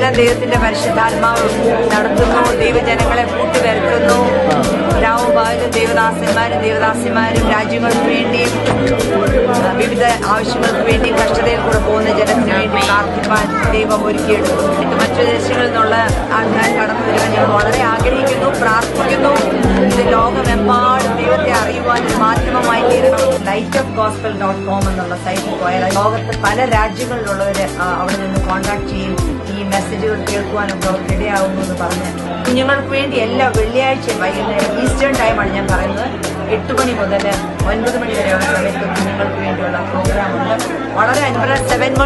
എല്ലാം ദൈവത്തിന്റെ പരിശുദ്ധാത്മാവ് നടത്തുന്നു. ദൈവജനങ്ങളെ കൂട്ടുവരുത്തുന്നു. രാവും പകലും ദൈവദാസന്മാരും ദൈവദാസിമാരും രാജ്യങ്ങൾക്ക് വേണ്ടിയും വിവിധ ആവശ്യങ്ങൾക്ക് വേണ്ടിയും കഷ്ടതയിൽ കൂടെ പോകുന്ന ജനത്തിന് വേണ്ടി പ്രാർത്ഥിപ്പാൻ ദൈവം ഒരുക്കിയെടുത്തു. മറ്റു ദേശങ്ങളിൽ നിന്നുള്ള ആൾക്കാർ കടന്നു വരുവാൻ ഞങ്ങൾ വളരെ ആഗ്രഹിക്കുന്നു, പ്രാർത്ഥിക്കുന്നു. ഇത് ലോകമെമ്പാടും ദൈവത്തെ അറിയുവാൻ മാധ്യമമായി തീരണം. lightofgospel.com എന്നുള്ള സൈറ്റിൽ പോയാൽ ലോകത്ത് പല രാജ്യങ്ങളിലുള്ളവർ അവിടെ നിന്ന് കോൺടാക്ട് ചെയ്യും. ഈ മെസ്സേജുകൾ കേൾക്കുവാനൊക്കെ അവർക്ക് ഇടയാവുന്നു എന്ന് പറഞ്ഞ് കുഞ്ഞുങ്ങൾക്ക് വേണ്ടി എല്ലാ വെള്ളിയാഴ്ചയും വൈകുന്നേരം ഈസ്റ്റേൺ ടൈമാണ് ഞാൻ പറയുന്നത്. 8 മണി മുതൽ 9 മണി വരെയുള്ള സമയത്ത് കുഞ്ഞുങ്ങൾക്ക് വേണ്ടിയുള്ള പ്രോഗ്രാമുണ്ട്. വളരെ അനുഭവം.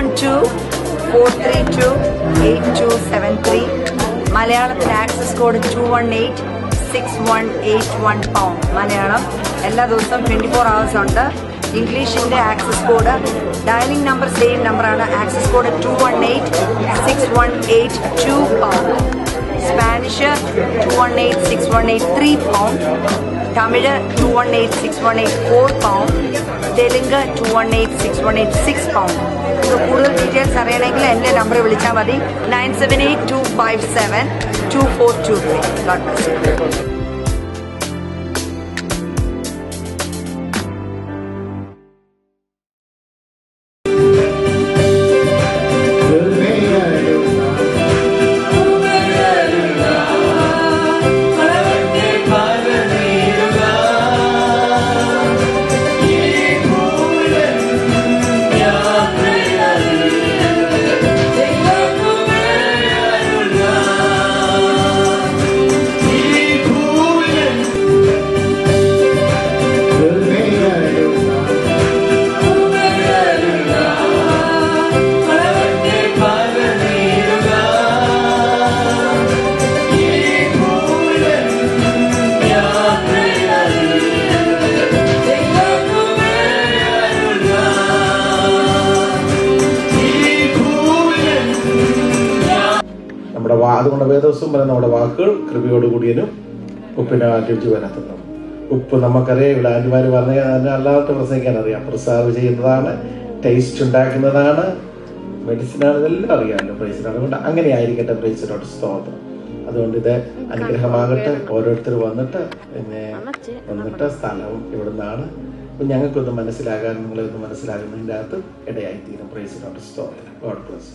712-432-8273. മലയാളത്തിൽ ആക്സസ് കോഡ് 218-6181 മലയാളം. എല്ലാ ദിവസവും 24 hours ഉണ്ട്. ഇംഗ്ലീഷിന്റെ access code dialling number same നമ്പറാണ്. Access code 218-6182 Spanish 218-6183 Tamil 218-6184 Telugu 218-6186 ഇത് കൂടുതൽ ഡീറ്റെയിൽസ് അറിയണമെങ്കിൽ എന്റെ നമ്പർ വിളിച്ചാൽ മതി. 978-257-2423. God bless you. അതുകൊണ്ട് വേദവസ്വം പറയുന്ന നമ്മുടെ വാക്കുകൾ കൃപയോടുകൂടിയനും ഉപ്പിനാൽ രുചി വരത്തുന്നു. ഉപ്പ് നമുക്കറിയാം, ഇവിടെ ആന്റിമാര് പറഞ്ഞാൽ തന്നെ അല്ലാത്ത പ്രസംഗിക്കാൻ അറിയാം. പ്രിസർവ് ചെയ്യുന്നതാണ്, ടേസ്റ്റ് ഉണ്ടാക്കുന്നതാണ്, മെഡിസിനാണ്, ഇതെല്ലാം അറിയാമല്ലോ. പ്രൈസിനാണ്. അതുകൊണ്ട് അങ്ങനെ ആയിരിക്കട്ടെ. പ്രൈസിനോട് സ്തോത്രം. അതുകൊണ്ട് ഇത് അനുഗ്രഹമാകട്ടെ. ഓരോരുത്തർ വന്നിട്ട് സ്ഥലവും ഇവിടുന്നാണ്. അപ്പം ഞങ്ങൾക്കൊന്ന് മനസ്സിലാകാൻ, നിങ്ങളൊന്ന് മനസ്സിലാകുന്നതിൻ്റെ അകത്ത് ഇടയായിത്തീരും. പ്രൈസിനോട് സ്തോത്രം. God bless.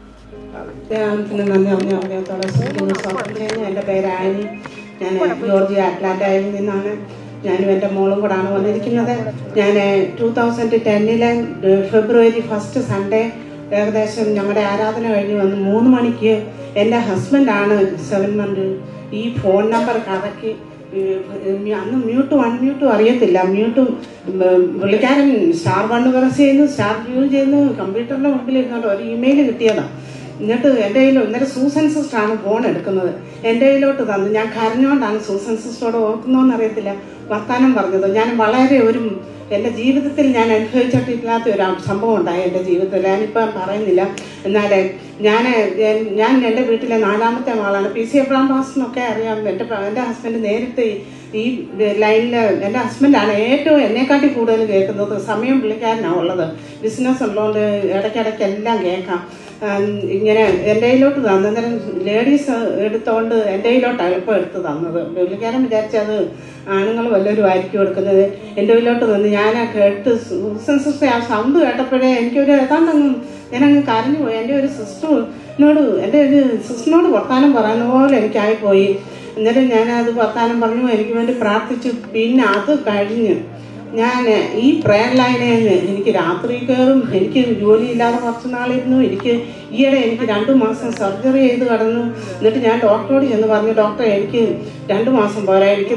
എൻ്റെ പേര് ആനി. ഞാൻ ജോർജിയ അറ്റ്ലാന്റയിൽ നിന്നാണ്. ഞാനും എൻ്റെ മോളും കൂടാണ് വന്നിരിക്കുന്നത്. ഞാൻ 2010 ഫെബ്രുവരി 1 സൺഡേ ഏകദേശം ഞങ്ങളുടെ ആരാധന കഴിഞ്ഞ് വന്ന് 3 മണിക്ക് എൻ്റെ ഹസ്ബൻഡാണ് 7 മന്ത് ഈ ഫോൺ നമ്പർ കറക്കി. അന്ന് മ്യൂട്ടും അൺമ്യൂട്ടും അറിയത്തില്ല. മ്യൂട്ടും പുള്ളിക്കാരൻ *1 പ്രസ് ചെയ്യുന്നു, *2 ചെയ്യുന്നു. കമ്പ്യൂട്ടറിൻ്റെ മുമ്പിൽ ഇരുന്നോട്ട് ഒരു ഇമെയിൽ കിട്ടിയതാണ്. എന്നിട്ട് എൻ്റെ കയ്യിൽ ഇന്നലെ സൂസൻ സിസ്റ്ററാണ് ഫോൺ എടുക്കുന്നത്. എൻ്റെ കയ്യിലോട്ട് തന്നു. ഞാൻ കരഞ്ഞുകൊണ്ടാണ് സൂസൻ സിസ്റ്ററോട് ഓർക്കുന്നോന്ന് അറിയത്തില്ല വർത്താനം പറഞ്ഞത്. ഞാൻ വളരെ എൻ്റെ ജീവിതത്തിൽ ഞാൻ അനുഭവിച്ചിട്ടില്ലാത്ത ഒരു സംഭവം ഉണ്ടായി എൻ്റെ ജീവിതത്തിൽ. ഞാനിപ്പം പറയുന്നില്ല. എന്നാൽ ഞാൻ എൻ്റെ വീട്ടിലെ 4ാമത്തെ മകളാണ്. PC എബ്രഹാം പാസ്റ്ററിനൊക്കെ അറിയാം. എൻ്റെ ഹസ്ബൻഡ് നേരിട്ട് ഈ ലൈനിൽ എൻ്റെ ഹസ്ബൻഡാണ് ഏറ്റവും എന്നെക്കാട്ടി കൂടുതൽ കേൾക്കുന്നത്. സമയം പുള്ളിക്കാരനാണ് ഉള്ളത്. ബിസിനസ് ഉള്ളതുകൊണ്ട് ഇടയ്ക്കിടയ്ക്ക് എല്ലാം കേൾക്കാം. ഇങ്ങനെ എൻ്റെ കയ്യിലോട്ട് തന്നു. അന്നേരം ലേഡീസ് എടുത്തോണ്ട് എൻ്റെ കയ്യിലോട്ട് എളുപ്പം എടുത്ത് തന്നത്. പുള്ളിക്കാരൻ വിചാരിച്ചത് ആണുങ്ങൾ വല്ലവരും ആയിരിക്കും എടുക്കുന്നത്. എൻ്റെ കയ്യിലോട്ട് തന്നു. ഞാൻ കേട്ട് സിസ്റ്റർ ആ സൗണ്ട് കേട്ടപ്പോഴേ എനിക്കൊരു ഏതാണ്ടങ്ങ് ഞാനങ്ങ് കരഞ്ഞു പോയി. എൻ്റെ ഒരു സിസ്റ്ററിനോട് വർത്താനം പറയുന്ന പോലെ എനിക്കായിപ്പോയി. എന്നിട്ട് ഞാനത് വർത്താനം പറഞ്ഞു, എനിക്ക് വേണ്ടി പ്രാർത്ഥിച്ചു. പിന്നെ അത് കഴിഞ്ഞ് ഞാൻ ഈ പ്രയർ ലൈനിൽ എനിക്ക് രാത്രി കയറും. എനിക്ക് ജോലിയില്ലാതെ കുറച്ച് നാളിരുന്നു. ഈയിടെ എനിക്ക് 2 മാസം സർജറി ചെയ്ത് കിടന്നു. എന്നിട്ട് ഞാൻ ഡോക്ടറോട് ചെന്ന് പറഞ്ഞു, ഡോക്ടർ എനിക്ക് 2 മാസം പോരാ, എനിക്ക്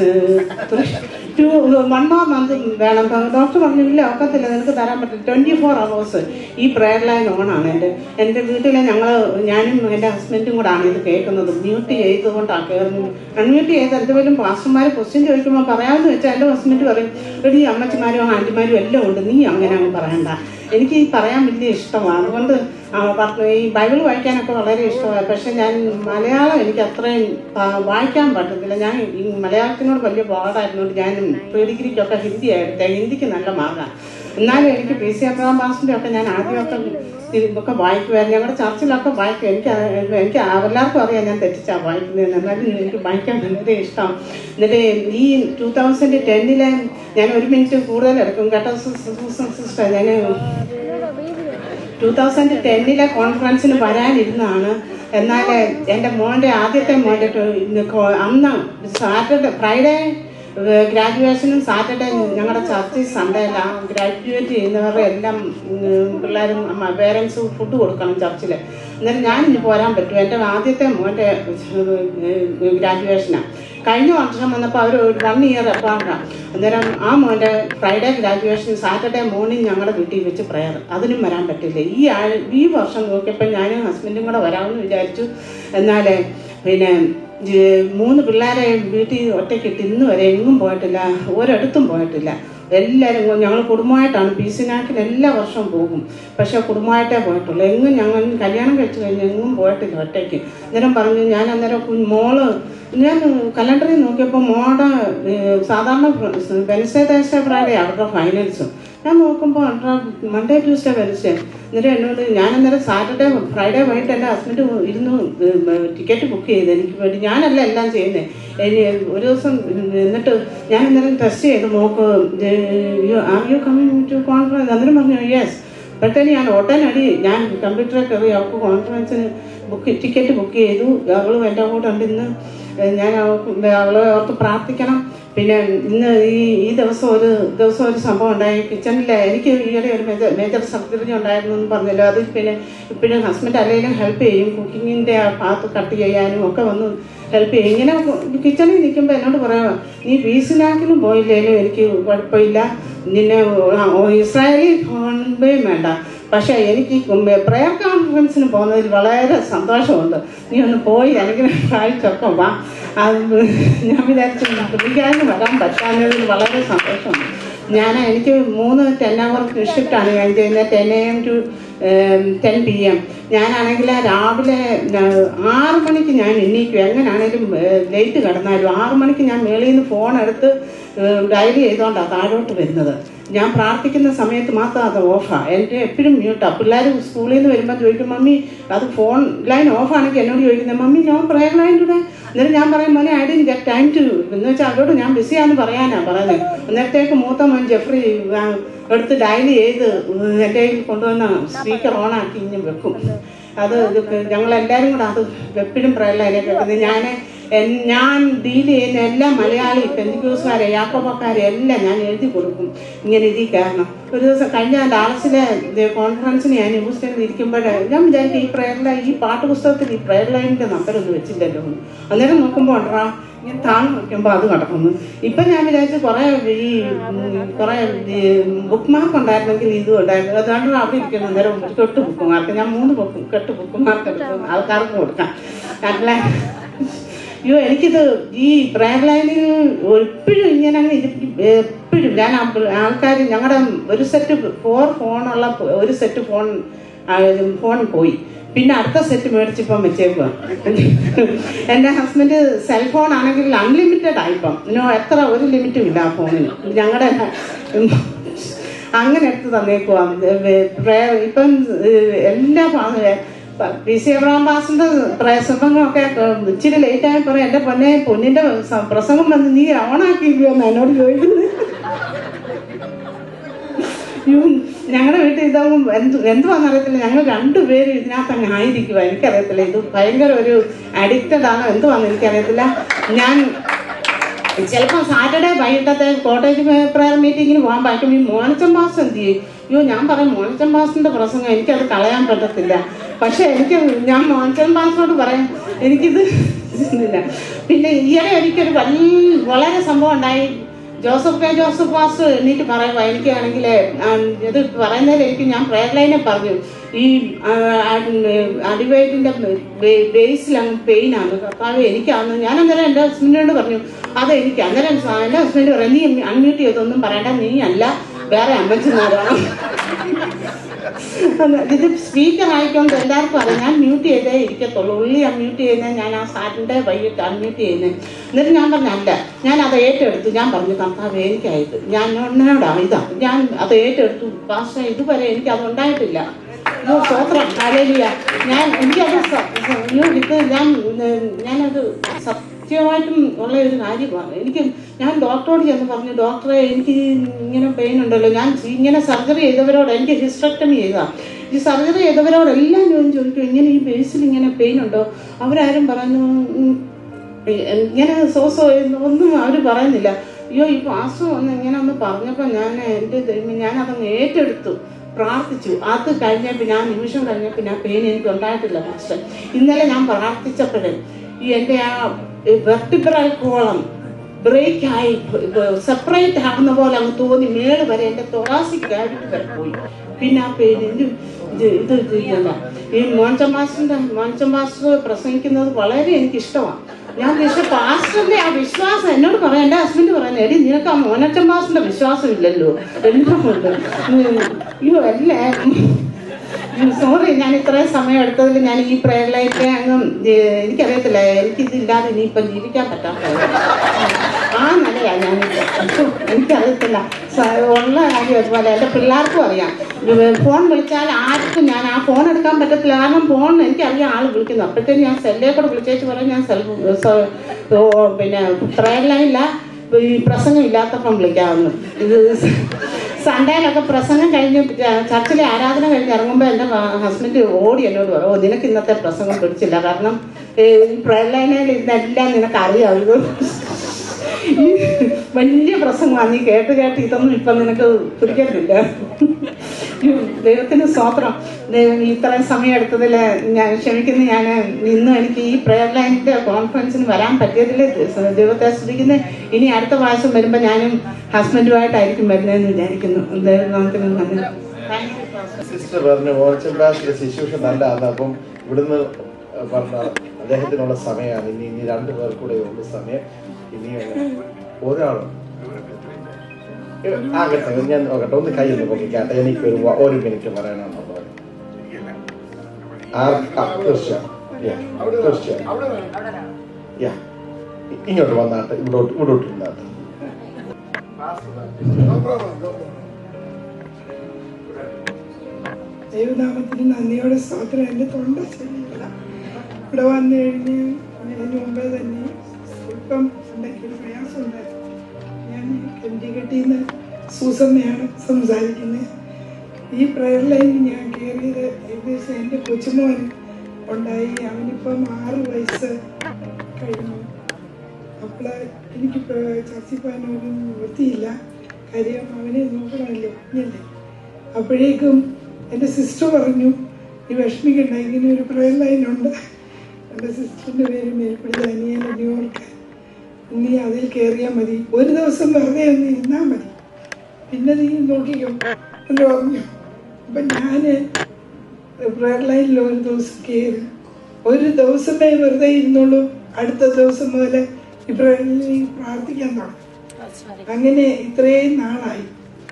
1 more month വേണം. ഡോക്ടർ പറഞ്ഞു ഇല്ല ഒക്കത്തില്ല, നിനക്ക് തരാൻ പറ്റില്ല. 24 hours ഈ പ്രയർ ലൈൻ ഓണാണ്. എൻ്റെ വീട്ടിലെ ഞാനും എൻ്റെ ഹസ്ബൻഡും കൂടാണ് ഇത് കേൾക്കുന്നത്. മ്യൂട്ട് ചെയ്തുകൊണ്ടാണ് കയറുന്നത്. അൺമ്യൂട്ട് ചെയ്ത് എന്തെങ്കിലും പാസ്റ്റർമാർ ക്വസ്റ്റ്യൻ ചോദിക്കുമ്പോൾ പറയാമെന്ന് വെച്ചാൽ എൻ്റെ ഹസ്ബൻഡ് പറയും, ഒരു അമ്മച്ചിമാരും ആൻറ്റിമാരും എല്ലാം ഉണ്ട്, നീ അങ്ങനെ അങ്ങ് പറയണ്ട. എനിക്ക് ഈ പറയാൻ വലിയ ഇഷ്ടമാണ്. അതുകൊണ്ട് ഈ ബൈബിൾ വായിക്കാനൊക്കെ വളരെ ഇഷ്ടമാണ്. പക്ഷെ ഞാൻ മലയാളം എനിക്ക് അത്രയും വായിക്കാൻ പറ്റത്തില്ല. ഞാൻ ഈ മലയാളത്തിനോട് വലിയ പാടായിരുന്നുകൊണ്ട് ഞാൻ പ്രീ ഡിഗ്രിക്കൊക്കെ ഹിന്ദി എടുത്തത്. ഹിന്ദിക്ക് നല്ല മാർക്കാണ്. എന്നാലും എനിക്ക് PC അബ്രഹാം പാസ്റ്ററിന്റെ ഒക്കെ ഞാൻ ആദ്യമൊക്കെ ഇതൊക്കെ വായിക്കുമായിരുന്നു. ഞങ്ങളുടെ ചർച്ചിലൊക്കെ വായിക്കും. എനിക്ക് എല്ലാവർക്കും അറിയാം ഞാൻ തെറ്റിച്ചാ വായിക്കുന്നതെന്ന്. എന്നാലും എനിക്ക് വായിക്കാൻ വളരെ ഇഷ്ടമാണ്. എന്നിട്ട് ഈ 2010 ഞാൻ 1 മിനിറ്റ് കൂടുതൽ എടുക്കും കേട്ടോ സിസ്റ്റർ. ഞാൻ 2010 കോൺഫറൻസിന് വരാനിരുന്നതാണ്. എന്നാൽ എൻ്റെ ആദ്യത്തെ മോൻ്റെ അന്ന് സാറ്റർഡേ ഗ്രാജുവേഷനും സാറ്റർഡേ ഞങ്ങളുടെ ചർച്ചിൽ സൺഡേ അല്ല. ഗ്രാജുവേറ്റ് ചെയ്യുന്നവരുടെ എല്ലാം പിള്ളേരും പേരൻസ് ഫുഡ് കൊടുക്കണം ചർച്ചിൽ. അന്നേരം ഞാൻ ഇനി പോരാൻ പറ്റും. എൻ്റെ ആദ്യത്തെ മോൻ്റെ ഗ്രാജുവേഷനാണ്. കഴിഞ്ഞ വർഷം വന്നപ്പോൾ അവർ 1 ഇയർ എപ്പാണ്ടാണ്. അന്നേരം ആ മോൻ്റെ ഫ്രൈഡേ ഗ്രാജുവേഷൻ സാറ്റർഡേ മോർണിംഗ് ഞങ്ങളുടെ വീട്ടിൽ വെച്ച് പ്രയർ. അതിനും വരാൻ പറ്റില്ല. ഈ വർഷം നോക്കിയപ്പോൾ ഞാനും ഹസ്ബൻഡും കൂടെ വരാമെന്ന് വിചാരിച്ചു. എന്നാൽ പിന്നെ 3 പിള്ളേരെ വീട്ടിൽ ഒറ്റയ്ക്കിട്ട് ഇന്ന് വരെ എങ്ങും പോയിട്ടില്ല, ഒരിടത്തും പോയിട്ടില്ല. എല്ലാവരും ഞങ്ങൾ കുടുംബമായിട്ടാണ് പീസിനാക്കിൽ എല്ലാ വർഷവും പോകും. പക്ഷെ കുടുംബമായിട്ടേ പോയിട്ടുള്ളൂ. എങ്ങും ഞങ്ങൾ കല്യാണം കഴിച്ചു കഴിഞ്ഞാൽ എങ്ങും പോയിട്ടില്ല ഒറ്റയ്ക്ക്. അന്നേരം പറഞ്ഞു ഞാൻ മോള് ഞാൻ കലണ്ടറിൽ നോക്കിയപ്പോൾ മോളുടെ സാധാരണ വെനസ്ഡേ ഫ്രൈഡേ അവരുടെ ഫൈനൽസും. ഞാൻ നോക്കുമ്പോൾ മൺഡേ ട്യൂസ്ഡേ വെനസ്ഡേ. അന്നേരം എന്നോട് ഞാനന്നേരം സാറ്റർഡേ ഫ്രൈഡേ വൈകിട്ട് എൻ്റെ ഹസ്ബൻഡ് ഇരുന്ന് ടിക്കറ്റ് ബുക്ക് ചെയ്ത് എനിക്ക് വേണ്ടി. ഞാനല്ല എല്ലാം ചെയ്യുന്നത്. ഒരു ദിവസം എന്നിട്ട് ഞാൻ അന്നേരം ടെസ്റ്റ് ചെയ്ത് നോക്ക് are you coming to conference. അന്നേരം പറഞ്ഞു യെസ്. അപ്പോഴത്തേന് ഞാൻ ഓട്ടോനടി ഞാൻ കമ്പ്യൂട്ടറിൽ കയറി അവൾക്ക് കോൺഫറൻസിന് ടിക്കറ്റ് ബുക്ക് ചെയ്തു. അവളും എൻ്റെ കൂടെ ഉണ്ട്. ഇന്ന് ഞാൻ അവളെ ഓർത്ത് പ്രാർത്ഥിക്കണം. പിന്നെ ഇന്ന് ഈ ദിവസം ഒരു സംഭവം ഉണ്ടായി കിച്ചണിൽ. എനിക്ക് ഈയിടെ ഒരു മേജർ സർജറി ഉണ്ടായിരുന്നു എന്ന് പറഞ്ഞല്ലോ. അത് പിന്നെ ഇപ്പോഴും ഹസ്ബൻഡ് അല്ലെങ്കിലും ഹെൽപ്പ് ചെയ്യും. കുക്കിങ്ങിൻ്റെ ഭാഗത്ത് കട്ട് ചെയ്യാനും ഒക്കെ വന്ന് ഹെൽപ്പ് ചെയ്യും. ഇങ്ങനെ കിച്ചണിൽ നിൽക്കുമ്പോൾ എന്നോട് പറയാം നീ പീസിനാക്കിലും പോയില്ലേലും എനിക്ക് കുഴപ്പമില്ല, നിന്നെ ഇസ്രായേലിൽ പോകുകയും വേണ്ട, പക്ഷേ എനിക്ക് പ്രയർ കോൺഫറൻസിന് പോകുന്നതിൽ വളരെ സന്തോഷമുണ്ട്. നീ ഒന്ന് പോയി അല്ലെങ്കിൽ കാഴ്ചയൊക്കെ വാ. അത് ഞാൻ വിചാരിച്ചു പുള്ളിക്കാരന് വരാൻ പറ്റാത്തതിൽ വളരെ സന്തോഷമുണ്ട്. എനിക്ക് 3 10 hour ഷിഫ്റ്റാണ് ഞാൻ ചെയ്യുന്നത്. 10 AM to 10 PM. ഞാനാണെങ്കിൽ രാവിലെ 6 മണിക്ക് ഞാൻ എണീക്കും. എങ്ങനെയാണേലും ലേറ്റ് കിടന്നാലും 6 മണിക്ക് ഞാൻ മേളിൽ നിന്ന് ഫോൺ എടുത്ത് ഡയൽ ചെയ്തുകൊണ്ടാണ് താഴോട്ട് വരുന്നത്. ഞാൻ പ്രാർത്ഥിക്കുന്ന സമയത്ത് മാത്രം അത് ഓഫാണ്. എൻ്റെ എപ്പോഴും മ്യൂട്ടാണ്. പിള്ളേർ സ്കൂളിൽ നിന്ന് വരുമ്പോൾ ചോദിക്കും മമ്മി അത് ഫോൺ ലൈൻ ഓഫാണെങ്കിൽ എന്നോട് ചോദിക്കുന്നത് മമ്മി ഞാൻ പ്രയർ ലൈനിലൂടെ. എന്നിട്ട് ഞാൻ പറയും മോനെ I didn't get time to എന്ന് വെച്ചാൽ അവരോട് ഞാൻ ബിസിയാണെന്ന് പറയാനാണ് പറയുന്നത്. അന്നേരത്തേക്ക് മൂത്ത മോൻ ജെഫ്രി എടുത്ത് ഡയൽ ചെയ്ത് എൻ്റെ കയ്യിൽ കൊണ്ടുവന്ന സ്പീക്കർ ഓണാക്കി ഇങ്ങനെ വെക്കും. അത് ഞങ്ങളെല്ലാവരും കൂടെ അത് എപ്പോഴും പ്രയർ ലൈനിൽ വെക്കുന്നത്. ഞാൻ ഡീൽ ചെയ്യുന്ന എല്ലാ മലയാളി പെന്തിക്കോസുകാരെ യാക്കോബക്കാരെ എല്ലാം ഞാൻ എഴുതി കൊടുക്കും ഇങ്ങനെ ഇതിൽ കയറണം. ഒരു ദിവസം കഴിഞ്ഞ ഡാളസിലെ കോൺഫറൻസിന് ഞാൻ ഹ്യൂസ്റ്റണിൽ ഇരിക്കുമ്പോൾ ഞാൻ വിചാരിക്കും ഈ പ്രയർ ലൈൻ ഈ പാട്ട് പുസ്തകത്തിൽ ഈ പ്രയർ ലൈനിൻ്റെ നമ്പരൊന്നും വെച്ചില്ലല്ലോ. അന്നേരം നോക്കുമ്പോൾ ഉണ്ടാ ഇങ്ങനെ താഴെ നോക്കുമ്പോൾ അത് കിടക്കുന്നു. ഇപ്പം ഞാൻ വിചാരിച്ചു കുറേ ബുക്ക് മാർക്ക് ഉണ്ടായിരുന്നെങ്കിൽ ഇതും ഉണ്ടായിരുന്നു. അതുകൊണ്ട് അവിടെ ഇരിക്കുന്നു. അന്നേരം കെട്ട് ബുക്ക് മാർക്ക് ഞാൻ 3 കെട്ട് ബുക്ക് മാർക്ക് എടുക്കും ആൾക്കാർക്ക് കൊടുക്കാം. അല്ലേ എനിക്കിത് ഈ പ്രയർ ലൈനിൽ എപ്പോഴും ഇങ്ങനെ അങ്ങ് എപ്പോഴും ഞാൻ ആൾക്കാർ ഞങ്ങളുടെ ഒരു സെറ്റ് 4 ഫോണുള്ള ഒരു സെറ്റ് ഫോൺ പോയി. പിന്നെ അടുത്ത സെറ്റ് മേടിച്ചിപ്പം വെച്ചേക്കുക. എൻ്റെ ഹസ്ബൻഡ് സെൽഫോൺ ആണെങ്കിൽ അൺലിമിറ്റഡ് ആയിപ്പം എത്ര ഒരു ലിമിറ്റും ഇല്ല ആ ഫോണിന്. ഞങ്ങളുടെ അങ്ങനെ എടുത്ത് തന്നേക്കുക. ഇപ്പം എല്ലാ PC അബ്രഹാം പാസ്റ്ററിന്റെ പ്രസംഗമൊക്കെ ഇച്ചിരി ലേറ്റായി പറയാം എൻ്റെ പൊന്നിന്റെ പ്രസംഗം വന്ന് നീ ഓണാക്കിയില്ലയോ എന്ന് എന്നോട് ചോദിക്കുന്നത്. ഞങ്ങളുടെ വീട്ടിൽ ഇതാകും എന്തുവാണെന്നറിയത്തില്ല. ഞങ്ങൾ 2 പേരും ഇതിനകത്ത് അങ്ങ് ആയിരിക്കുക. എനിക്കറിയത്തില്ല ഇത് ഭയങ്കര ഒരു അഡിക്റ്റഡ് ആണോ എന്തുവാണെന്ന് എനിക്കറിയത്തില്ല. ഞാൻ ചിലപ്പോൾ സാറ്റർഡേ വൈകിട്ടത്തെ കോട്ടേജ് പ്രയർ മീറ്റിങ്ങിന് പോകാൻ പറ്റും. ഈ മോനച്ചൻ പാസ്റ്റർ എന്ത് ചെയ്യും? ഞാൻ പറയും മോനച്ചൻ പാസ്റ്ററിന്റെ പ്രസംഗം എനിക്കത് കളയാൻ പറ്റത്തില്ല. പക്ഷെ ഞാൻ മോനച്ചൻ പാസ്റ്ററോട് പറയാം എനിക്കിത് ഇല്ല. പിന്നെ ഈയിടെ എനിക്കൊരു വളരെ സംഭവം ഉണ്ടായി. ജോസഫ് പാസ്റ്റർ എണ്ണീറ്റ് പറയുക എനിക്കാണെങ്കിൽ ഇത് പറയുന്നതിൽ ഞാൻ പ്രയർ ലൈനെ പറഞ്ഞു ഈ അടിവയറ്റിൻ്റെ ബേസിൽ അങ്ങ് പെയിനാണ് കർത്താവ് എനിക്കാന്ന്. ഞാൻ അന്നേരം എൻ്റെ ഹസ്ബൻഡിനോട് പറഞ്ഞു അതെനിക്ക്. അന്നേരം എൻ്റെ ഹസ്ബൻഡ് പറയാം നീ അൺമ്യൂട്ട് ചെയ്തൊന്നും പറയണ്ട, നീ അല്ല വേറെ അമ്മച്ചന്മാരാണ്. ഇത് സ്പീക്കർ ആയിക്കൊണ്ട് എല്ലാവർക്കും അറിയാം ഞാൻ മ്യൂട്ട് ചെയ്തേ ഇരിക്കത്തുള്ളൂ. അൺമ്യൂട്ട് ചെയ്യുന്നത് ഞാൻ ആ സാറ്റർഡേ വൈകിട്ട് അൺമ്യൂട്ട് ചെയ്യുന്നത്. എന്നിട്ട് ഞാൻ പറഞ്ഞല്ല ഞാൻ അത് ഏറ്റെടുത്തു. ഞാൻ പറഞ്ഞു, കർത്താവ് എനിക്കായിട്ട് ഞാൻ എന്നോടാണ് ഇതാ, ഞാൻ അത് ഏറ്റെടുത്തു. പക്ഷേ ഇതുവരെ എനിക്കത് ഉണ്ടായിട്ടില്ല. സ്വോത്രം, ഹല്ലേലൂയ. എനിക്കത് ഇത് ഞാനത് സത്യമായിട്ടും ഉള്ള ഒരു കാര്യമാണ്. ഞാൻ ഡോക്ടറോട് ചെന്ന് പറഞ്ഞു, ഡോക്ടറെ എനിക്ക് ഇങ്ങനെ പെയിൻ ഉണ്ടല്ലോ, ഞാൻ ഇങ്ങനെ സർജറി ചെയ്തവരോട്, എനിക്ക് ഹിസ്റ്ററക്ടമി ചെയ്താ, ഈ സർജറി ചെയ്തവരോടെല്ലാം ഞാൻ ചോദിക്കും, ഇങ്ങനെ ഈ ബേസിൽ ഇങ്ങനെ പെയിൻ ഉണ്ടോ? അവരാരും പറഞ്ഞു ഇങ്ങനെ ഒന്നും അവർ പറയുന്നില്ല. അയ്യോ ഈ പാസ്റ്റർ ഇങ്ങനെ ഒന്ന് പറഞ്ഞപ്പോൾ ഞാനതങ്ങ് ഏറ്റെടുത്തു, പ്രാർത്ഥിച്ചു. അത് കഴിഞ്ഞപ്പോൾ ആ നിമിഷം കഴിഞ്ഞപ്പോൾ ആ പെയിൻ എനിക്ക് ഉണ്ടായിട്ടില്ല. പക്ഷെ ഇന്നലെ ഞാൻ പ്രാർത്ഥിച്ചപ്പോഴേ എൻ്റെ ആ വെർട്ടിബ്രൽ കോളം ബ്രേക്കായി സെപ്പറേറ്റ് ആകുന്ന പോലെ അങ്ങ് തോന്നി. മേള് വരെ എൻ്റെ തൊറാസിക് ക്യാവിറ്റി വരെ പോയി. പിന്നെ ആ പെയിൻ ഇത് ചെയ്യല്ല. ഈ മോൻച മാസ്റ്റർ പ്രസംഗിക്കുന്നത് വളരെ എനിക്കിഷ്ടമാണ്. ഞാൻ പാസ്റ്ററിന്റെ ആ വിശ്വാസം എന്നോട് പറയാം, എൻ്റെ ഹസ്ബൻഡ് പറയുന്നത്, എടി നിനക്ക് ആ മോനച്ചൻ പാസ്റ്ററിന്റെ വിശ്വാസം ഇല്ലല്ലോ എന്തുകൊണ്ട്? അയ്യോ അല്ലേ, സോറി, ഞാൻ ഇത്രയും സമയം എടുത്തതിൽ ഞാൻ ഈ പ്രേയർ ലൈറ്റ് അങ്ങ് എനിക്കറിയത്തില്ല, എനിക്കിതില്ലാതെ ഇനിയിപ്പം ജീവിക്കാൻ പറ്റാത്ത ആ നിലയാണ് ഞാനിപ്പോൾ. എനിക്കറിയത്തില്ല ഉള്ള കാര്യം. അതുപോലെ എൻ്റെ പിള്ളേർക്കും അറിയാം, ഫോൺ വിളിച്ചാൽ ആർക്കും ഞാൻ ആ ഫോൺ എടുക്കാൻ പറ്റത്തില്ല. കാരണം ഫോൺ എനിക്കറിയാം ആൾ വിളിക്കുന്നു. അപ്പോഴത്തേക്കും ഞാൻ സെല്ലേ കൂടെ വിളിച്ചേച്ച് പറയും ഞാൻ പിന്നെ പ്രേയർ ലൈനില്ല, ഈ പ്രസംഗം ഇല്ലാത്തപ്പം വിളിക്കാവുന്നു. ഇത് സൺഡേയിലൊക്കെ പ്രസംഗം കഴിഞ്ഞ് ചർച്ചിലെ ആരാധന കഴിഞ്ഞ് ഇറങ്ങുമ്പോൾ എൻ്റെ ഹസ്ബൻഡ് ഓടി എന്നോട് പറയും, നിനക്ക് ഇന്നത്തെ പ്രസംഗം പിടിച്ചില്ല, കാരണം ഈ പ്രേയർ ലൈനിൽ ഇതെല്ലാം നിനക്ക് അറിയാവുള്ളൂ, വലിയ പ്രസംഗമാണ്, നീ കേട്ട് ഇതൊന്നും ഇപ്പം നിനക്ക് പിടിക്കത്തില്ല. ദൈവത്തിന് സ്തോത്രം. ഇത്രയും സമയം എടുത്തതിൽ ഞാൻ ക്ഷമിക്കുന്നു. ഞാൻ ഇന്നും എനിക്ക് ഈ പ്രേയർ ലൈനിന്റെ കോൺഫറൻസിന് വരാൻ പറ്റിയതിൽ ദൈവത്തെ സ്തുതിക്കുന്നു. ഇനി അടുത്ത പ്രാവശ്യം വരുമ്പോൾ ഞാനും ഹസ്ബൻഡുമായിട്ടായിരിക്കും വരുന്നതെന്ന് വിചാരിക്കുന്നു. ദൈവത്തിന് നന്ദി. സിസ്റ്റർ പറഞ്ഞു ശുശ്രൂഷ നല്ലതാണ്. അപ്പം ഇവിടുന്ന് പറഞ്ഞ അദ്ദേഹത്തിനുള്ള സമയമാണ്. ഇനി 2 പേർ കൂടെ ഉള്ള സമയം. ഇനി ഒരാളും ആകട്ടെ, ഞാൻ നോക്കട്ടെ, ഒന്ന് കൈ ഒന്ന് പൊക്കിക്കാട്ടെ. എനിക്ക് 1 മിനിറ്റ് പറയണമെന്നുള്ളത്. ഇങ്ങോട്ട് വന്നാട്ടെ, ഇവിടോട്ട് ഇരുന്നാട്ടെ. ദൈവനാമത്തിന് നന്ദിയോടെ സ്തോത്രം. എൻ്റെ തൊണ്ട ശരിയില്ല. ഇവിടെ വന്നു കഴിഞ്ഞ് അതിന് മുമ്പേ തന്നെ സ്വല്പം തൊണ്ടയ്ക്കൊരു പ്രയാസം ഉണ്ടായിരുന്നു. ഞാൻ കെട്ടിയിൽ നിന്ന് സൂസമ്മയാണ് സംസാരിക്കുന്നത്. ഈ പ്രയർ ലൈനിൽ ഞാൻ കയറിയത് ഏകദേശം എൻ്റെ കൊച്ചുമോൻ ഉണ്ടായി. അവനിപ്പം 6 വയസ്സ് കഴിഞ്ഞു. അപ്പോൾ എനിക്കിപ്പോൾ ചർച്ചയിൽ പോകാനൊന്നും നിവൃത്തിയില്ല. കാര്യം അവനെ നോക്കണമല്ലോ, കുഞ്ഞല്ലേ. അപ്പോഴേക്കും എൻ്റെ സിസ്റ്റർ പറഞ്ഞു, ഈ വിഷമിക്കണ്ട, ഇങ്ങനെ ഒരു പ്രയർ ലൈനുണ്ട്. എൻ്റെ സിസ്റ്ററിൻ്റെ പേര് മേൽപ്പടി അനിയൻ, ന്യൂയോർക്ക്. നീ അതിൽ കയറിയാൽ മതി, ഒരു ദിവസം വെറുതെ ഒന്ന് ഇരുന്നാൽ മതി, പിന്നെ നീ നോക്കിക്കോ എന്ന് പറഞ്ഞു. അപ്പം ഞാൻ പ്രയർ ലൈനിൽ ഒരു ദിവസം കയറി. ഒരു ദിവസമേ വെറുതെ ഇരുന്നുള്ളൂ. അടുത്ത ദിവസം മുതൽ ഈ പ്രയർ ലൈനിൽ പ്രാർത്ഥിക്കാൻ തുടങ്ങി. അങ്ങനെ ഇത്രയും നാളായി.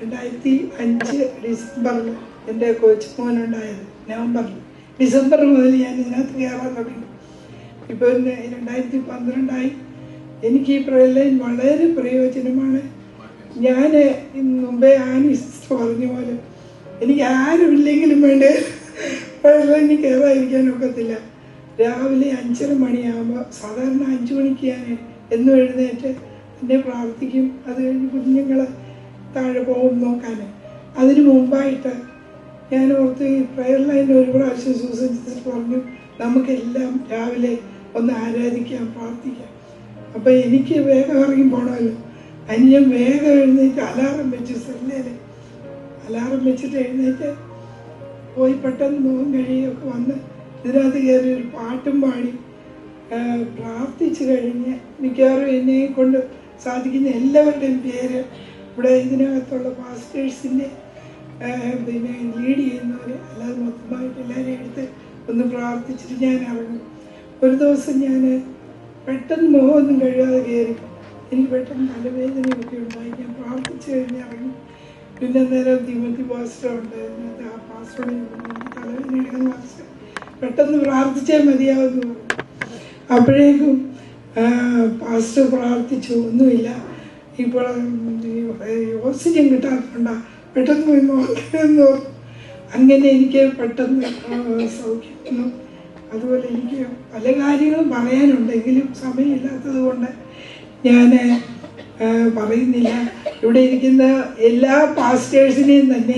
2005 ഡിസംബറിൽ എൻ്റെ കൊച്ചുമോനുണ്ടായത്, നവംബറിൽ. ഡിസംബർ മുതൽ ഞാൻ ഇതിനകത്ത് കയറാൻ തുടങ്ങി. ഇപ്പോൾ 2012 എനിക്ക് ഈ പ്രയർ ലൈൻ വളരെ പ്രയോജനമാണ്. ഞാൻ മുമ്പേ ആനി സിസ്റ്റർ പറഞ്ഞ പോലെ എനിക്ക് ആരുമില്ലെങ്കിലും വേണ്ട പ്രയർ ലൈനിൽ കയറാതിരിക്കാൻ ഒക്കത്തില്ല. രാവിലെ 5:30 മണിയാകുമ്പോൾ, സാധാരണ 5 മണിക്ക് ഞാൻ എന്നും എഴുന്നേറ്റ് എന്നെ പ്രാർത്ഥിക്കും. അത് കഴിഞ്ഞ് കുഞ്ഞുങ്ങൾ താഴെ പോകും നോക്കാൻ. അതിന് മുമ്പായിട്ട് ഞാൻ ഓർത്ത് ഈ പ്രയർ ലൈനിൽ ഒരു പ്രാവശ്യം സൂസൻ സിസ്റ്റർ പറഞ്ഞു, നമുക്കെല്ലാം രാവിലെ ഒന്ന് ആരാധിക്കാം, പ്രാർത്ഥിക്കാം. അപ്പം എനിക്ക് വേഗം ഇറങ്ങി പോകണമല്ലോ. അതിന് ഞാൻ വേഗം എഴുന്നേറ്റ് അലാറം വെച്ച് സെല്ലേല് അലാറം വെച്ചിട്ട് എഴുന്നേറ്റ് പോയി പെട്ടെന്ന് മുഖം കഴിയൊക്കെ വന്ന് ഇതിനകത്ത് കയറി ഒരു പാട്ടും പാടി പ്രാർത്ഥിച്ചു കഴിഞ്ഞ് മിക്കവാറും എന്നെ കൊണ്ട് സാധിക്കുന്ന എല്ലാവരുടെയും പേര് ഇവിടെ ഇതിനകത്തുള്ള പാസ്റ്റേഴ്സിൻ്റെ പിന്നെ ലീഡ് ചെയ്യുന്നവർ അല്ലാതെ മൊത്തമായിട്ട് എല്ലാവരും എടുത്ത് ഒന്ന് പ്രാർത്ഥിച്ചിട്ട് ഞാൻ ഇറങ്ങും. ഒരു ദിവസം ഞാൻ പെട്ടെന്ന് മുഖമൊന്നും കഴിയാതെ കയറി. എനിക്ക് പെട്ടെന്ന് തലവേദനയൊക്കെ ഉണ്ടായി. ഞാൻ പ്രാർത്ഥിച്ചു കഴിഞ്ഞ് ഇറങ്ങി. പിന്നെ നേരം തിമോത്തി പാസ്റ്റർ ഉണ്ടായിരുന്നു. ആ പാസ്റ്ററോട് തലവേദന എടുക്കുന്ന പാസ്റ്റർ പെട്ടെന്ന് പ്രാർത്ഥിച്ചേ മതിയാവുന്നു പറഞ്ഞു. അപ്പോഴേക്കും പാസ്റ്റർ പ്രാർത്ഥിച്ചു, ഒന്നുമില്ല, ഇപ്പോൾ ഓക്സിജൻ കിട്ടാത്തതുകൊണ്ടാണ് പെട്ടെന്ന് പോയി നോക്കണമെന്ന് പറഞ്ഞു. അങ്ങനെ എനിക്ക് പെട്ടെന്ന് സൗഖ്യം വന്നു. അതുപോലെ എനിക്ക് പല കാര്യങ്ങളും പറയാനുണ്ടെങ്കിലും സമയമില്ലാത്തത് കൊണ്ട് ഞാൻ പറയുന്നില്ല. ഇവിടെ ഇരിക്കുന്ന എല്ലാ പാസ്റ്റേഴ്സിനെയും തന്നെ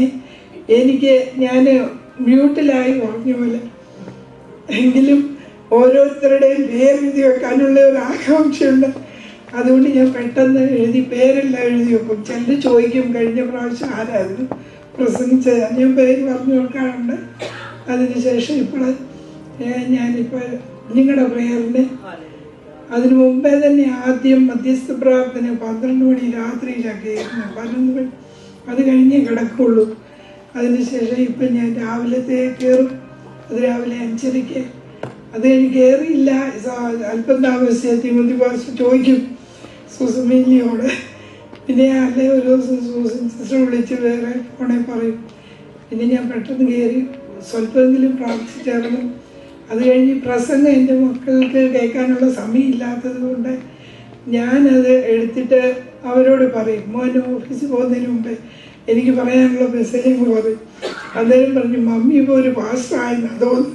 ഞാൻ മ്യൂട്ടിലായി പറഞ്ഞ പോലെ എങ്കിലും ഓരോരുത്തരുടെയും പേരെഴുതി വെക്കാനുള്ള ഒരു ആകാംക്ഷയുണ്ട്. അതുകൊണ്ട് ഞാൻ പെട്ടെന്ന് പേരെല്ലാം എഴുതി വെക്കും. ചിലർ ചോദിക്കും കഴിഞ്ഞ പ്രാവശ്യം ആരായിരുന്നു പ്രസംഗിച്ചത്, ഞാൻ പേര് പറഞ്ഞു കൊടുക്കാറുണ്ട്. അതിനുശേഷം ഞാനിപ്പോൾ നിങ്ങളുടെ പ്രേയറിന് അതിനു മുമ്പേ തന്നെ ആദ്യം മധ്യസ്ഥ പ്രാർത്ഥന 12 മണി രാത്രിയിലൊക്കെ ആയിരുന്നു, 11 മണി, അത് കഴിഞ്ഞേ കിടക്കുള്ളൂ. അതിനുശേഷം ഇപ്പം ഞാൻ രാവിലത്തെ കയറും, അത് രാവിലെ 5:30. അത് കഴിഞ്ഞ് കയറിയില്ല, അല്പം താമസിച്ച തിമോത്തി പാസ്റ്റർ ചോദിക്കും സുസമീലിയോട്, പിന്നെ അല്ലേ ഒരു ദിവസം സൂസൻ സിസ്റ്റർ വിളിച്ച് വേറെ ഫോണെ പറയും. പിന്നെ ഞാൻ പെട്ടെന്ന് കയറി സ്വല്പമെങ്കിലും പ്രാർത്ഥിച്ചിറങ്ങും. അത് കഴിഞ്ഞ് പ്രസംഗം എൻ്റെ മക്കൾക്ക് കേൾക്കാനുള്ള സമയമില്ലാത്തത് കൊണ്ട് ഞാനത് എടുത്തിട്ട് അവരോട് പറയും. മോൻ ഓഫീസിൽ പോകുന്നതിന് മുമ്പേ എനിക്ക് പറയാനുള്ള മെസ്സേജ് പറയും. അന്നേരം പറഞ്ഞു, മമ്മി ഇപ്പോൾ ഒരു പാസ്റ്ററായെന്ന് തോന്നുന്നു.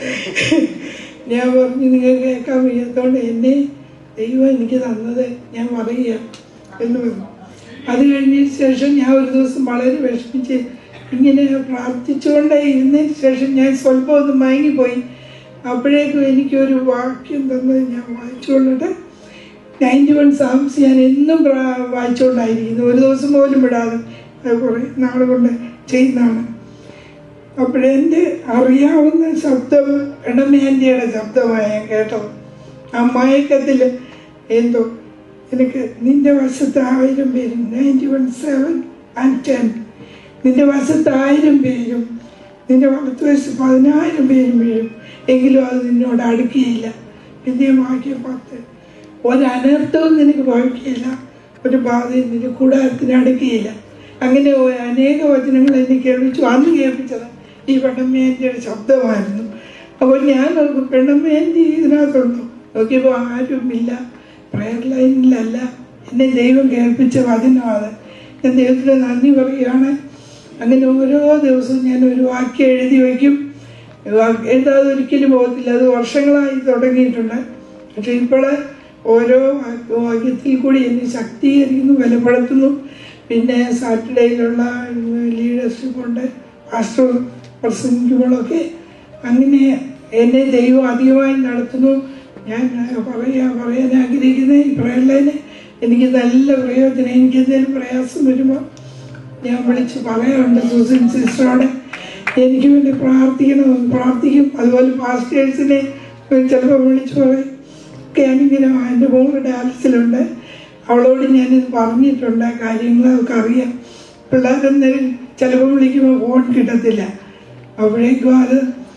ഞാൻ പറഞ്ഞു, നിങ്ങൾ കേൾക്കാൻ വയ്യാത്തതുകൊണ്ട് എന്നെ ദൈവം എനിക്ക് തന്നത് ഞാൻ പറയുക എന്ന് പറഞ്ഞു. അത് കഴിഞ്ഞതിന് ശേഷം ഞാൻ ഒരു ദിവസം വളരെ വിഷമിച്ച് ഇങ്ങനെ പ്രാർത്ഥിച്ചുകൊണ്ടേ ഇരുന്നതിന് ശേഷം ഞാൻ സ്വല്പം ഒന്ന് മയങ്ങിപ്പോയി. അപ്പോഴേക്കും എനിക്കൊരു വാക്യം തന്നത് ഞാൻ വായിച്ചുകൊണ്ടിട്ട് 91 Psalms ഞാൻ എന്നും വായിച്ചുകൊണ്ടായിരിക്കുന്നു, ഒരു ദിവസം പോലും വിടാതെ. കുറേ നാളുകൊണ്ട് ചെയ്യുന്നതാണ്. അപ്പോഴെൻ്റെ അറിയാവുന്ന ശബ്ദം എണമേൻ്റെയുടെ ശബ്ദമായി ഞാൻ കേട്ടത്. ആ മയക്കത്തിൽ എന്തോ എനിക്ക് നിന്റെ വശത്ത് 1000 പേരും 91, 7 and 10, നിന്റെ വശത്ത് 1000 പേരും നിന്റെ വലത്തുവശത്ത് 10,000 പേരും വീഴും, എങ്കിലും അത് നിന്നോട് അടുക്കുകയില്ല. പിന്നെ വാക്യം 10, ഒരനർത്ഥവും നിനക്ക് ഭവിക്കുകയില്ല, ഒരു ബാധയും നിന്റെ കൂടാരത്തിന് അടുക്കുകയില്ല. അങ്ങനെ അനേക വചനങ്ങൾ എന്നെ കേൾപ്പിച്ചു. അന്ന് കേൾപ്പിച്ചത് ഈ പെണ്ണമ്മേൻ്റെ ശബ്ദമായിരുന്നു. അപ്പോൾ ഞാൻ നോക്കും, പെണ്ണമ്മേൻ്റെ ഇതിനകത്തുണ്ടോ നോക്കിയപ്പോൾ ആരുമില്ല, പ്രയർ ലൈനിലല്ല. എന്നെ ദൈവം കേൾപ്പിച്ച വചനമാണ്. ഞാൻ ദൈവത്തിന് നന്ദി പറയുകയാണ്. അങ്ങനെ ഓരോ ദിവസവും ഞാൻ ഒരു വാക്യം എഴുതി വയ്ക്കും. എഴുതാതെ ഒരിക്കലും പോകത്തില്ല. അത് വർഷങ്ങളായി തുടങ്ങിയിട്ടുണ്ട്. പക്ഷെ ഇപ്പോൾ ഓരോ വാക്യത്തിൽ കൂടി എന്നെ ശക്തീകരിക്കുന്നു, ബലപ്പെടുത്തുന്നു. പിന്നെ സാറ്റർഡേയിലുള്ള ലീഡർഷിപ്പ് ഉണ്ട്, പാസ്റ്റർ പ്രസംഗിക്കുമ്പോഴൊക്കെ അങ്ങനെ എന്നെ ദൈവം അധികമായി നടത്തുന്നു. ഞാൻ പറയാൻ ആഗ്രഹിക്കുന്ന ഈ പ്രയർലൈന് എനിക്ക് നല്ല പ്രയോജനം. എനിക്ക് എന്തെങ്കിലും പ്രയാസം വരുമ്പോൾ ഞാൻ വിളിച്ച് പറയാറുണ്ട് സൂസൻ സിസ്റ്ററോടെ, എനിക്ക് വേണ്ടി പ്രാർത്ഥിക്കും. അതുപോലെ പാസ്റ്റേഴ്സിനെ ചിലപ്പോൾ വിളിച്ച് പറയും. ഞാനിങ്ങനെ എൻ്റെ മോള് ഡാലസിലുണ്ട്, അവളോട് ഞാനിത് പറഞ്ഞിട്ടുണ്ട്, കാര്യങ്ങൾ അവൾക്ക് അറിയാം. പിള്ളേരെന്തെങ്കിലും ചിലപ്പോൾ വിളിക്കുമ്പോൾ ഫോൺ കിട്ടത്തില്ല, അപ്പോഴേക്കും അത്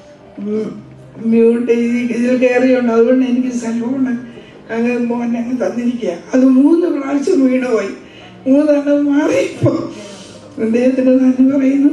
മ്യൂട്ട് ഇതിൽ കയറിയുണ്ട്. അതുകൊണ്ട് എനിക്ക് സെൽഫോണ് അങ്ങ് മോനെ അങ്ങ് തന്നിരിക്കുക. അത് 3 പ്രാവശ്യം വീണുപോയി, 3 എണ്ണം മാറിയപ്പോൾ ദൈവത്തിന് നന്ദി പറയുന്നു.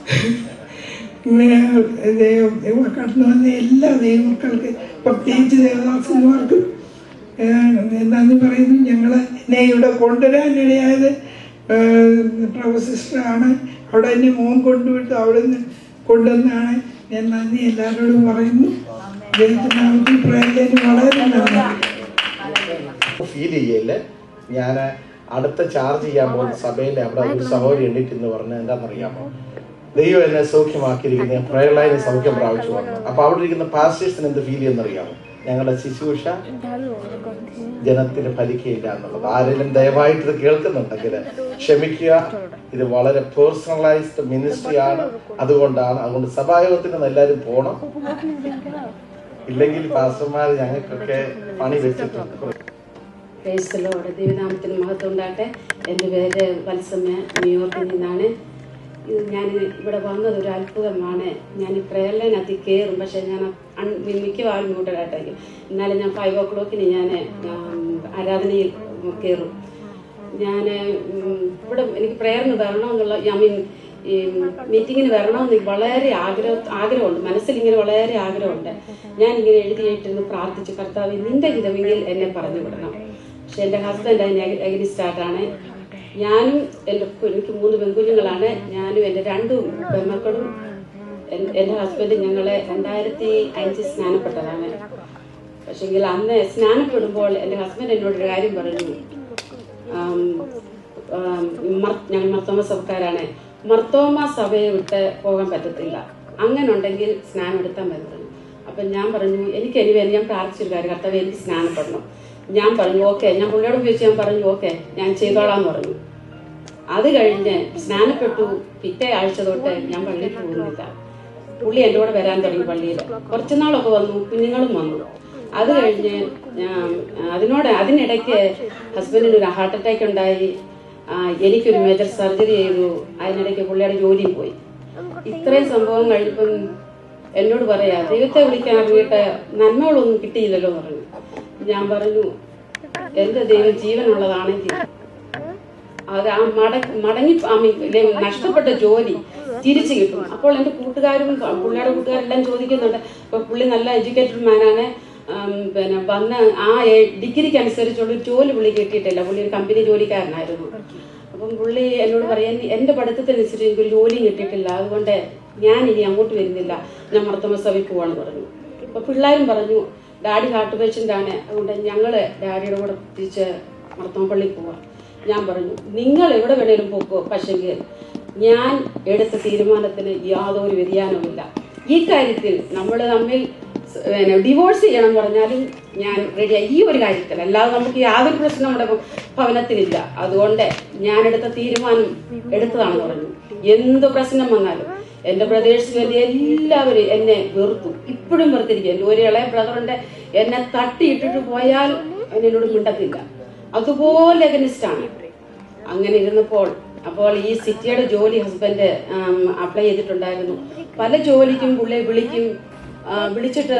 കടന്നു വന്ന എല്ലാ ദൈവമക്കൾക്ക്, പ്രത്യേകിച്ച് ദേവദാസന്മാർക്കും നന്ദി പറയുന്നു. എന്നെ ഇവിടെ കൊണ്ടുവരാനിടയായത് പ്രൊഫസിസ്റ്ററാണ്. അവിടെ എന്നെ മോൻ കൊണ്ടുവിട്ട് അവിടെ നിന്ന് കൊണ്ടുവന്നാണ്. ഞാൻ നന്ദി എല്ലാവരോടും പറയുന്നു. ദൈവത്തിന് പ്രയത്നം വളരെ നന്ദി. ഫീൽ ചെയ്യല്ലേ, ഞാൻ അടുത്ത ചാർജ് ചെയ്യാൻ പോകുന്ന സഭയിലെ അവിടെ ഒരു സഹോദരി എണ്ണിട്ടെന്ന് പറഞ്ഞാൽ എന്താണെന്നറിയാമോ, ദൈവം എന്നെ സൗഖ്യമാക്കിയിരിക്കുന്ന പ്രയർ ലൈനിൽ സൗഖ്യം പ്രാപിച്ചു വന്നു. അപ്പൊ അവിടെ ഇരിക്കുന്ന പാസ്റ്റേഴ്സിന് എന്ത് ഫീൽ ചെയ്യുന്നറിയാമോ, ഞങ്ങളുടെ ശുശ്രൂഷ ജനത്തിന് ഫലിക്കുകയില്ല എന്നുള്ളത്. ആരെങ്കിലും ദയവായിട്ട് ഇത് കേൾക്കുന്നുണ്ടെങ്കിൽ ക്ഷമിക്കുക. ഇത് വളരെ പേഴ്സണലൈസ്ഡ് മിനിസ്ട്രി ആണ്. അതുകൊണ്ട് സഭായോഗത്തിന് എല്ലാവരും പോണം. ഇല്ലെങ്കിൽ പാസ്റ്റർമാർ ഞങ്ങൾക്കൊക്കെ പണി വെച്ചിട്ടുണ്ട്. ദൈവനാമത്തിന് മഹത്വം ഉണ്ടാകട്ടെ. എൻ്റെ പേര് വത്സമ്മ, ന്യൂയോർക്കിൽ നിന്നാണ്. ഞാൻ ഇവിടെ വന്നത് ഒരു അത്ഭുതമാണ്. ഞാൻ ഈ പ്രയർ ലൈനകത്ത് കയറും, പക്ഷേ ഞാൻ മിക്കവാറും മ്യൂട്ടഡായിട്ടായിരിക്കും. എന്നാലും ഞാൻ 5 o'clock ഞാൻ ആരാധനയിൽ കയറും. ഞാൻ ഇവിടെ എനിക്ക് പ്രയറിന് വരണമെന്നുള്ള ഈ മീറ്റിങ്ങിന് വരണമെന്ന് വളരെ ആഗ്രഹമുണ്ട്, മനസ്സിലിങ്ങനെ വളരെ ആഗ്രഹമുണ്ട്. ഞാൻ ഇങ്ങനെ എഴുതിയിട്ടിരുന്ന് പ്രാർത്ഥിച്ചു, കർത്താവ് നിന്റെ ഹിതമെങ്കിൽ എന്നെ പറഞ്ഞു വിടണം. പക്ഷെ എൻ്റെ ഹസ്ബൻഡ് അതിന് എഗനിസ്റ്റായിട്ടാണ്. ഞാനും എനിക്ക് 3 പെൺകുഞ്ഞുങ്ങളാണ്. ഞാനും എൻ്റെ 2 പെൺമക്കളും എൻ്റെ ഹസ്ബൻഡും ഞങ്ങളെ 2005 സ്നാനപ്പെട്ടതാണ്. പക്ഷെങ്കിൽ അന്ന് സ്നാനപ്പെടുമ്പോൾ എൻ്റെ ഹസ്ബൻഡ് എന്നോടൊരു കാര്യം പറഞ്ഞു. ഞങ്ങൾ മർത്തോമ സഭക്കാരാണ്. മർത്തോമ സഭയെ വിട്ട് പോകാൻ പറ്റത്തില്ല, അങ്ങനെ ഉണ്ടെങ്കിൽ സ്നാനം എടുത്താൽ മതി പറഞ്ഞു. അപ്പം ഞാൻ പറഞ്ഞു എനിക്ക് ഞാൻ പ്രാർത്ഥിച്ചൊരു കാര്യം, കർത്താവ് എനിക്ക് സ്നാനപ്പെടണം. ഞാൻ പറഞ്ഞു ഓക്കെ. ഞാൻ പുള്ളിയോട് ഉപയോഗിച്ച് ഞാൻ പറഞ്ഞു ഓക്കെ ഞാൻ ചെയ്തോളാന്ന് പറഞ്ഞു. അത് കഴിഞ്ഞ് സ്നാനപ്പെട്ടു. പിറ്റേ ആഴ്ച തൊട്ട് ഞാൻ പള്ളിയിൽ പോകുന്നില്ല. പുള്ളി എൻ്റെ കൂടെ വരാൻ തുടങ്ങി പള്ളിയിൽ. കുറച്ചുനാളൊക്കെ വന്നു, കുഞ്ഞുങ്ങളും വന്നു. അത് കഴിഞ്ഞ് അതിനിടയ്ക്ക് ഹസ്ബൻഡിന് ഒരു ഹാർട്ട് അറ്റാക്ക് ഉണ്ടായി. എനിക്കൊരു മേജർ സർജറി ചെയ്തു. അതിനിടയ്ക്ക് പുള്ളിയുടെ ജോലിയും പോയി. ഇത്രയും സംഭവം കഴിഞ്ഞപ്പം എന്നോട് പറയാ ദൈവത്തെ വിളിക്കാൻ അറിയിട്ട് നന്മകളൊന്നും കിട്ടിയില്ലല്ലോ എന്ന് പറഞ്ഞു. ഞാൻ പറഞ്ഞു എന്റെ ദൈവം ജീവനുള്ളതാണെങ്കിൽ അത് ആ മടങ്ങി നഷ്ടപ്പെട്ട ജോലി തിരിച്ചു കിട്ടും. അപ്പോൾ എന്റെ കൂട്ടുകാരും പുള്ളിയുടെ കൂട്ടുകാരെല്ലാം ചോദിക്കുന്നുണ്ട്. ഇപ്പൊ പുള്ളി നല്ല എഡ്യൂക്കേറ്റഡ് മാനാണ്. പിന്നെ വന്ന് ആ ഡിഗ്രിക്ക് അനുസരിച്ചുള്ള ജോലി പുള്ളി കിട്ടിയിട്ടില്ല. പുള്ളി ഒരു കമ്പനി ജോലിക്കാരനായിരുന്നു. അപ്പം പുള്ളി എന്നോട് പറയാൻ എന്റെ പഠിത്തത്തിനനുസരിച്ച് എനിക്കൊരു ജോലിയും കിട്ടിയിട്ടില്ല, അതുകൊണ്ട് ഞാൻ ഇനി അങ്ങോട്ട് വരുന്നില്ല, ഞാൻ മർത്തോമ സഭയിൽ പോവാന്ന് പറഞ്ഞു. അപ്പൊ പിള്ളേരും പറഞ്ഞു ഡാഡി ഹാർട്ട് പേഷ്യന്റ് ആണ്, അതുകൊണ്ട് ഞങ്ങള് ഡാഡിയുടെ കൂടെ തിരിച്ച് മർത്തോമ പള്ളിയിൽ പോവാം. ഞാൻ പറഞ്ഞു നിങ്ങൾ എവിടെ വേണേലും പോക്കോ, പക്ഷെങ്കിൽ ഞാൻ എടുത്ത തീരുമാനത്തിന് യാതൊരു വ്യതിയാനവുമില്ല. ഈ കാര്യത്തിൽ നമ്മൾ തമ്മിൽ ഡിവോഴ്സ് ചെയ്യണം പറഞ്ഞാലും ഞാൻ റെഡിയായി, ഈ ഒരു കാര്യത്തിൽ. അല്ലാതെ നമുക്ക് യാതൊരു പ്രശ്നം നമ്മുടെ ഭവനത്തിലില്ല. അതുകൊണ്ട് ഞാൻ എടുത്ത തീരുമാനം എടുത്തതാണെന്ന് പറഞ്ഞു. എന്ത് പ്രശ്നം വന്നാലും എന്റെ ബ്രദേഴ്സിന് വേണ്ടി എല്ലാവരും എന്നെ വെറുത്തു, ഇപ്പോഴും വെറുത്തിരിക്കുക. ഒരു ഇളയ ബ്രദറിന്റെ എന്നെ തട്ടിയിട്ടിട്ട് പോയാൽ എന്നോട് മിണ്ടത്തില്ല, അതുപോലെ അഗനിസ്റ്റാണ്. അങ്ങനെ ഇരുന്നപ്പോൾ ഈ സിറ്റിയുടെ ജോലി ഹസ്ബൻഡ് അപ്ലൈ ചെയ്തിട്ടുണ്ടായിരുന്നു. പല ജോലിക്കും പുള്ളിയെ വിളിച്ചിട്ട്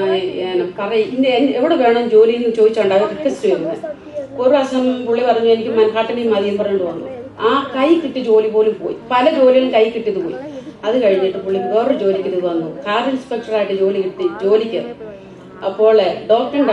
പറയും എവിടെ വേണം ജോലി എന്ന് ചോദിച്ചോണ്ടാവും റിക്വസ്റ്റ് ചെയ്യുന്നത്. ഒരു പ്രാവശ്യം പുള്ളി പറഞ്ഞു എനിക്ക് മൻഹാട്ടനെയും മതിയും പറഞ്ഞിട്ട് വന്നു. ആ കൈ കിട്ടിയ ജോലി പോലും പോയി, പല ജോലികളും കൈ കിട്ടിയത് പോയി. അത് കഴിഞ്ഞിട്ട് പുള്ളി വേറൊരു ജോലിക്ക് ഇത് വന്നു, കാർ ഇൻസ്പെക്ടറായിട്ട് ജോലി കിട്ടി ജോലിക്ക്. അപ്പോൾ ഡോക്ടറിന്റെ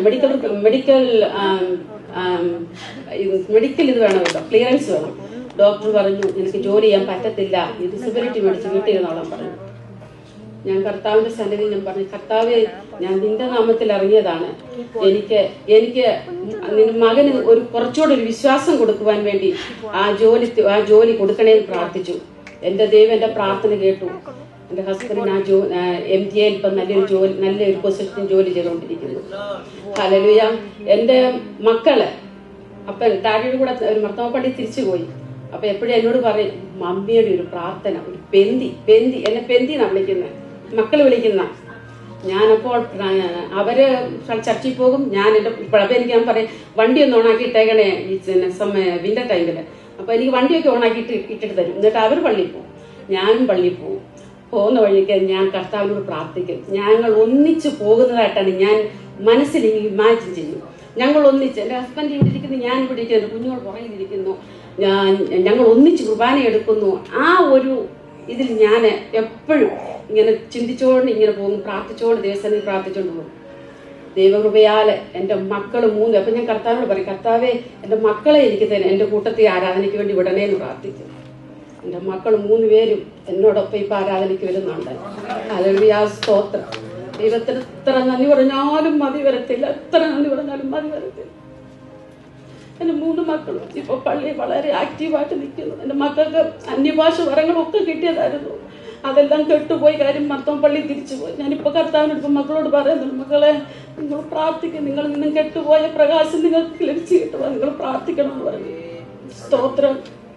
മെഡിക്കൽ ഇത് വേണമല്ലോ, ക്ലിയറൻസ് വേണം. ഡോക്ടർ പറഞ്ഞു എനിക്ക് ജോലി ചെയ്യാൻ പറ്റത്തില്ല, ഡിസബിലിറ്റി മേടിച്ച് വീട്ടിലിരുന്നോളാൻ പറഞ്ഞു. ഞാൻ കർത്താവിന്റെ സന്നിധി ഞാൻ പറഞ്ഞു, കർത്താവെ ഞാൻ നിന്റെ നാമത്തിൽ ഇറങ്ങിയതാണ്, എനിക്ക് മകന് കുറച്ചുകൂടെ ഒരു വിശ്വാസം കൊടുക്കുവാൻ വേണ്ടി ആ ജോലി കൊടുക്കണേന്ന് പ്രാർത്ഥിച്ചു. എന്റെ ദൈവം എന്റെ പ്രാർത്ഥന കേട്ടു. എന്റെ ഹസ്ബൻഡിന് MTA ഇപ്പം നല്ലൊരു പൊസിഷൻ ജോലി ചെയ്തുകൊണ്ടിരിക്കുന്നു. ഹല്ലേലൂയ. എന്റെ മക്കള് അപ്പൊ ഡാഡിയുടെ കൂടെ ഒരു മർത്തോമ പള്ളി തിരിച്ചു പോയി. അപ്പൊ എപ്പോഴും എന്നോട് പറയും മമ്മിയുടെ ഒരു പ്രാർത്ഥന, ഒരു പെന്തി എന്നെ പെന്തി എന്നാ വിളിക്കുന്നത്, മക്കള് വിളിക്കുന്ന. ഞാനപ്പോൾ അവര് ചർച്ചിൽ പോകും, ഞാൻ എന്റെ എനിക്ക് ഞാൻ പറയും വണ്ടി ഒന്ന് ഓണാക്കി ഇട്ടേക്കണേ ഈ വിന്റർ ടൈമില്. അപ്പൊ എനിക്ക് വണ്ടിയൊക്കെ ഓണാക്കി ഇട്ടിട്ട് തരും. എന്നിട്ട് അവർ പള്ളിയിൽ പോകും, ഞാനും പള്ളിയിൽ പോകും. പോകുന്ന വഴിക്ക് ഞാൻ കർത്താവിനോട് പ്രാർത്ഥിക്കും. ഞങ്ങൾ ഒന്നിച്ച് പോകുന്നതായിട്ടാണ് ഞാൻ മനസ്സിൽ ഇമാജിൻ ചെയ്യും. ഞങ്ങൾ ഒന്നിച്ച്, എന്റെ ഹസ്ബൻഡ് ഇവിടെ ഇരിക്കുന്നു, ഞാൻ ഇവിടെ ഇരിക്കുന്നു, കുഞ്ഞുങ്ങൾ പുറകിലിരിക്കുന്നു, ഞങ്ങൾ ഒന്നിച്ച് കുർബാന എടുക്കുന്നു. ആ ഒരു ഇതിൽ ഞാൻ എപ്പോഴും ഇങ്ങനെ ചിന്തിച്ചോണ്ട് ഇങ്ങനെ പോകും, പ്രാർത്ഥിച്ചോണ്ട് ദിവസം പ്രാർത്ഥിച്ചോണ്ട് പോകും. ദൈവകൃപയാല് എന്റെ മക്കള് 3. അപ്പൊ ഞാൻ കർത്താവിനോട് പറയും, കർത്താവെ എന്റെ മക്കളെ എനിക്ക് തന്നെ എന്റെ കൂട്ടത്തിൽ ആരാധനയ്ക്ക് വേണ്ടി വിടണേന്ന് പ്രാർത്ഥിക്കും. എന്റെ മക്കൾ 3 പേരും എന്നോടൊപ്പം ഇപ്പൊ ആരാധനയ്ക്ക് വരുന്നുണ്ട്. ഹല്ലേലൂയ, സ്തോത്രം. ദൈവത്തിന് എത്ര നന്ദി പറഞ്ഞാലും മതി വരത്തില്ല, എത്ര നന്ദി പറഞ്ഞാലും മതി വരത്തില്ല. എന്റെ 3 മക്കളും ഇപ്പൊ പള്ളി വളരെ ആക്റ്റീവായിട്ട് നിൽക്കുന്നു. എന്റെ മക്കൾക്ക് അന്യഭാഷ വരങ്ങളൊക്കെ കിട്ടിയതായിരുന്നു, അതെല്ലാം കെട്ടുപോയി. കാര്യം മർത്തോമ പള്ളി തിരിച്ചു പോയി. ഞാനിപ്പോ കർത്താവിനടുത്ത് മക്കളോട് പറയുന്നുണ്ട്, മക്കളെ നിങ്ങൾ പ്രാർത്ഥിക്കും, നിങ്ങൾ നിന്നും കെട്ടുപോയ പ്രകാശം നിങ്ങൾക്ക് ലഭിച്ചു കിട്ടുക, നിങ്ങൾ പ്രാർത്ഥിക്കണം എന്ന് പറഞ്ഞു. സ്തോത്രം.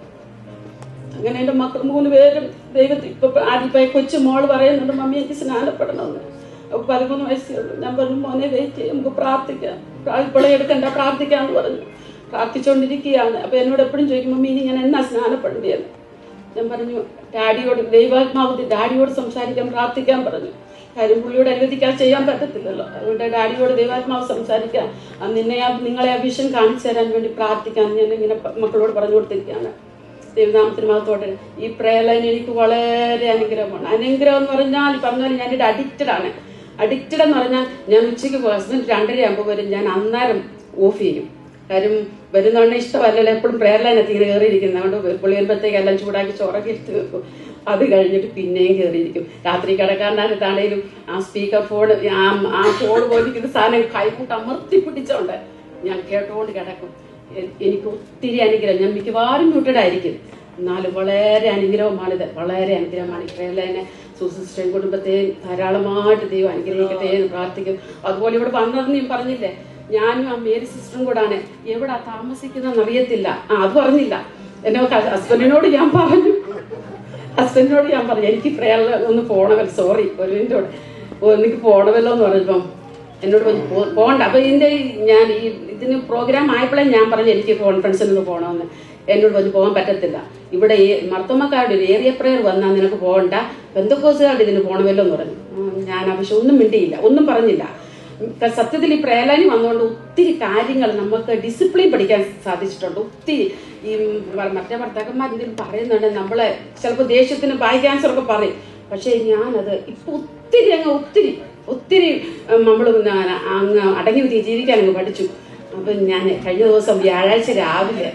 അങ്ങനെ എന്റെ മക്കൾ 3 പേരും ദൈവത്തിൽ ഇപ്പൊ ആദ്യമായി കൊച്ചു മോള് പറയുന്നുണ്ട് മമ്മി എനിക്ക് സ്നാനപ്പെടണമെന്ന്. 13 വയസ്സേ ഉള്ളൂ. ഞാൻ പറഞ്ഞു മോനെ വെയിറ്റ് ചെയ്യും, നമുക്ക് പ്രാർത്ഥിക്കാം, ഇപ്പോഴേ എടുക്കണ്ട, പ്രാർത്ഥിക്കാന്ന് പറഞ്ഞു. പ്രാർത്ഥിച്ചുകൊണ്ടിരിക്കുകയാണ്. അപ്പൊ എന്നോട് എപ്പോഴും ചോദിക്കും മമ്മി ഇനി ഞാൻ എന്നാ സ്നാനപ്പെടേണ്ടതെന്ന്. ഞാൻ പറഞ്ഞു ഡാഡിയോട് ദൈവാത്മാവ് ഡാഡിയോട് സംസാരിക്കാൻ പ്രാർത്ഥിക്കാൻ പറഞ്ഞു. കാര്യം പുള്ളിയോട് അനുവദിക്കാൻ ചെയ്യാൻ പറ്റത്തില്ലല്ലോ. അതുകൊണ്ട് ഡാഡിയോട് ദൈവാത്മാവ് സംസാരിക്കാൻ, നിങ്ങളെ ആ വിഷൻ കാണിച്ചു തരാൻ വേണ്ടി പ്രാർത്ഥിക്കാൻ ഞാൻ ഇങ്ങനെ മക്കളോട് പറഞ്ഞു കൊടുത്തിരിക്കുകയാണ്. ദൈവനാമത്തിന് മഹത്വത്തോടെ. ഈ പ്രേയർ ലൈൻ എനിക്ക് വളരെ അനുഗ്രഹമാണ്. അനുഗ്രഹം എന്ന് പറഞ്ഞാൽ പറഞ്ഞാൽ ഞാനൊരു അഡിക്റ്റഡാണ്. അഡിക്റ്റഡ് എന്ന് പറഞ്ഞാൽ ഞാൻ ഉച്ചയ്ക്ക് ഹസ്ബൻഡ് 2:30 വരും, ഞാൻ അന്നേരം ഓഫ് ചെയ്യും. കാര്യം വരുന്നോണ്ട് ഇഷ്ടമല്ലല്ലോ എപ്പോഴും പ്രേയർ ലൈനത്ത് ഇങ്ങനെ കയറിയിരിക്കുന്നത്. അതുകൊണ്ട് പുള്ളി വരുമ്പോഴത്തേക്ക് എല്ലാം ചൂടാക്കി ചോറൊക്കെ എടുത്ത് വെക്കും. അത് കഴിഞ്ഞിട്ട് പിന്നെയും കയറിയിരിക്കും. രാത്രി കിടക്കാനാണെങ്കിലും ആ സ്പീക്കർ ഫോൺ ആ ഫോൺ പോലിരിക്കുന്ന സാധനം കൈകൂട്ട് അമർത്തി പിടിച്ചോണ്ട് ഞാൻ കേട്ടോണ്ട് കിടക്കും. എനിക്ക് ഒത്തിരി അനുഗ്രഹം. ഞാൻ മിക്കവാറും മ്യൂട്ടഡായിരിക്കും, എന്നാലും വളരെ അനുഗ്രഹമാണിത്. വളരെ അനുഗ്രഹമാണ്. പ്രേയർ ലൈനെ സുസിസ്റ്റേയും കുടുംബത്തെയും ധാരാളമായിട്ട് ദൈവം അനുഗ്രഹിക്കട്ടെ എന്ന് പ്രാർത്ഥിക്കും. അതുപോലെ ഇവിടെ വന്നതെന്ന് ഞാൻ പറഞ്ഞില്ലേ, ഞാനും ആ മേരി സിസ്റ്ററും കൂടാണ്. എവിടാ താമസിക്കുന്നതെന്ന് അറിയത്തില്ല. അത് പറഞ്ഞില്ല. എന്നെ ഹസ്ബൻഡിനോട് ഞാൻ പറഞ്ഞു എനിക്ക് പ്രേയറിൽ ഒന്ന് പോണമല്ലോ, സോറി ഒരു മിനിറ്റോടെ എനിക്ക് പോണമല്ലോ എന്ന് പറഞ്ഞപ്പം എന്നോട് പോകണ്ട. അപ്പൊ ഞാൻ ഇതിന് പ്രോഗ്രാം ആയപ്പോഴേ ഞാൻ പറഞ്ഞു എനിക്ക് കോൺഫറൻസിന് പോകണമെന്ന്. എന്നോട് പറഞ്ഞു പോകാൻ പറ്റത്തില്ല, ഇവിടെ മർത്തോമക്കാരുടെ ഒരു ഏരിയ പ്രേയർ വന്നാൽ നിനക്ക് പോകണ്ട, പെന്തക്കോസുകാരുടെ ഇതിന് പോകണമല്ലോ എന്ന് പറഞ്ഞു. ഞാൻ ആവശ്യം ഒന്നും മിണ്ടിയില്ല, ഒന്നും പറഞ്ഞില്ല. സത്യത്തിൽ ഈ പ്രേയർ ലൈനിൽ വന്നുകൊണ്ട് ഒത്തിരി കാര്യങ്ങൾ നമുക്ക് ഡിസിപ്ലിൻ പഠിക്കാൻ സാധിച്ചിട്ടുണ്ട്. ഒത്തിരി ഈ മറ്റേ ഭർത്താക്കന്മാരെന്തെങ്കിലും പറയുന്നുണ്ട്, നമ്മളെ ചിലപ്പോൾ ദേഷ്യത്തിന് ബായ് ക്യാൻസർ ഒക്കെ പറയും. പക്ഷെ ഞാനത് ഇപ്പൊ ഒത്തിരി നമ്മൾ അങ്ങ് അടങ്ങി ജീവിക്കാൻ അങ്ങ് പഠിച്ചു. അപ്പൊ ഞാൻ കഴിഞ്ഞ ദിവസം വ്യാഴാഴ്ച രാവിലെ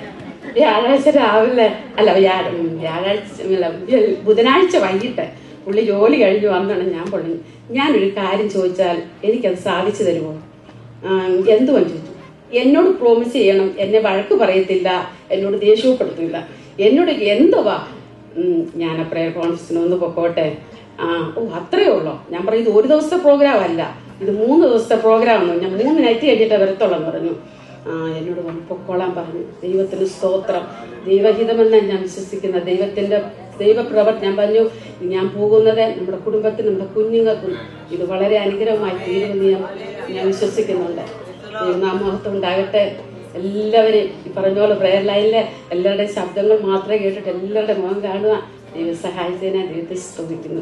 ബുധനാഴ്ച വൈകിട്ട് പുള്ളി ജോലി കഴിഞ്ഞ് വന്നാണ് ഞാൻ പറഞ്ഞു, ഞാനൊരു കാര്യം ചോദിച്ചാൽ എനിക്കത് സാധിച്ചു തരുമോ? എന്തുവാന്ന് ചോദിച്ചു. എന്നോട് പ്രോമിസ് ചെയ്യണം, എന്നെ വഴക്ക് പറയത്തില്ല, എന്നോട് ദേഷ്യപ്പെടുത്തില്ല, എന്നോട് എന്തുവാ ഞാൻ ആ പ്രയർ കോൺഫറൻസിന് ഒന്ന് പൊക്കോട്ടെ. അത്രയേ ഉള്ളോ? ഞാൻ പറഞ്ഞു ഇത് 1 ദിവസത്തെ പ്രോഗ്രാം അല്ല, ഇത് 3 ദിവസത്തെ പ്രോഗ്രാമാണ്, ഞാൻ 3 നൈറ്റ് കഴിഞ്ഞിട്ടേ വരത്തുള്ളെന്ന് പറഞ്ഞു. എന്നോട് പൊക്കോളാൻ പറഞ്ഞു. ദൈവത്തിന് സ്തോത്രം. ദൈവഹിതമെന്ന് ഞാൻ വിശ്വസിക്കുന്ന ദൈവപ്രവർത്തി. ഞാൻ പറഞ്ഞു ഞാൻ പോകുന്നത് നമ്മുടെ കുടുംബത്തിനും നമ്മുടെ കുഞ്ഞുങ്ങൾക്കും ഇത് വളരെ അനുഗ്രഹമായി തീരുമെന്ന് ഞാൻ വിശ്വസിക്കുന്നുണ്ട്. ദൈവനാമഹത്വം ഉണ്ടാകട്ടെ. എല്ലാവരെയും ഈ പറഞ്ഞ പോലെ പ്രേയർ ലൈനിലെ എല്ലാവരുടെയും ശബ്ദങ്ങൾ മാത്രമേ കേട്ടിട്ട് എല്ലാവരുടെ മുഖം കാണുക. ദൈവം സഹായിച്ചതിനെ ദൈവത്തെ സ്തുതിക്കുന്നു.